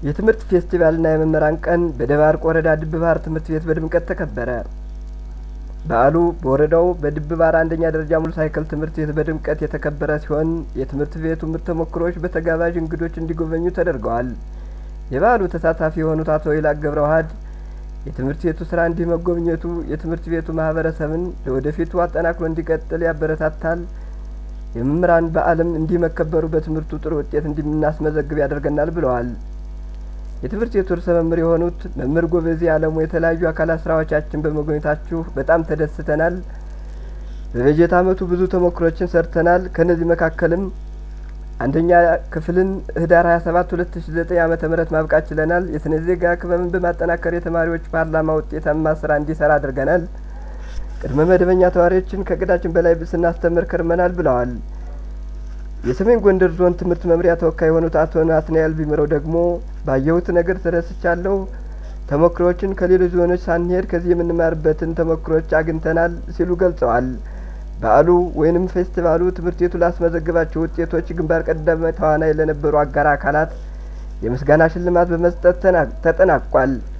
የትምህርት ፌስቲቫልና የመምህራን ቀን በደባርቅ ወረዳ ድብ ባህር ትምህርት ቤት በድምቀት ተከበረ። በዓሉ በወረዳው በድብ ባህር አንደኛ ደረጃ ሙሉ ሳይክል ትምህርት ቤት በድምቀት የተከበረ ሲሆን የትምህርት ቤቱ ምርጥ ተሞክሮዎች በተጋባዥ እንግዶች እንዲጎበኙ ተደርገዋል። የበዓሉ ተሳታፊ የሆኑት አቶ ይላቅ ገብረዋህድ የትምህርት ቤቱ ስራ እንዲህ መጎብኘቱ የትምህርት ቤቱ ማህበረሰብን ለወደፊቱ አጠናክሮ እንዲቀጥል ያበረታታል፣ የመምህራን በዓልም እንዲህ መከበሩ በትምህርቱ ጥሩ ውጤት እንድናስመዘግብ ያደርገናል ብለዋል። የትምህርት ቤቱ ርዕሰ መምህር የሆኑት መምህር ጎበዜ አለሙ የተለያዩ አካላት ስራዎቻችን በመጎብኘታችሁ በጣም ተደስተናል። በበጀት አመቱ ብዙ ተሞክሮችን ሰርተናል። ከነዚህ መካከልም አንደኛ ክፍልን ህዳር 27 2009 ዓመተ ምህረት ማብቃት ችለናል። የስነ ዜጋ ክበብን በማጠናከር የተማሪዎች ፓርላማ ውጤታማ ስራ እንዲሰራ አድርገናል። ቅድመ መደበኛ ተማሪዎችን ከእቅዳችን በላይ ስናስተምር ከርመናል ብለዋል። የሰሜን ጎንደር ዞን ትምህርት መምሪያ ተወካይ የሆኑት አቶ ናትናኤል ቢምረው ደግሞ ባየሁት ነገር ተደስቻለሁ። ተሞክሮዎችን ከሌሎች ዞኖች ሳንሄድ ከዚህ የምንማርበትን ተሞክሮዎች አግኝተናል ሲሉ ገልጸዋል። በዓሉ ወይንም ፌስቲቫሉ ትምህርት ቤቱ ላስመዘገባቸው ውጤቶች ግንባር ቀደም ተዋናይ ለነበሩ አጋር አካላት የምስጋና ሽልማት በመስጠት ተጠናቋል።